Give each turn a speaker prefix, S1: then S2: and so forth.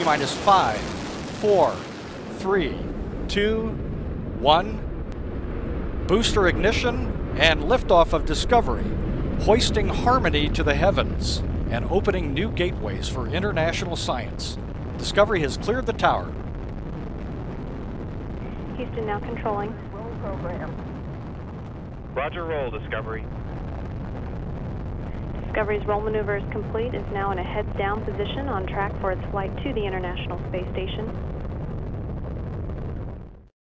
S1: T-minus 5, 4, 3, 2, 1. Booster ignition and liftoff of Discovery, hoisting harmony to the heavens and opening new gateways for international science. Discovery has cleared the tower.
S2: Houston now controlling.
S3: Roger, roll, Discovery.
S2: Discovery's roll maneuver is complete. It's now in a heads-down position on track for its flight to the International Space Station.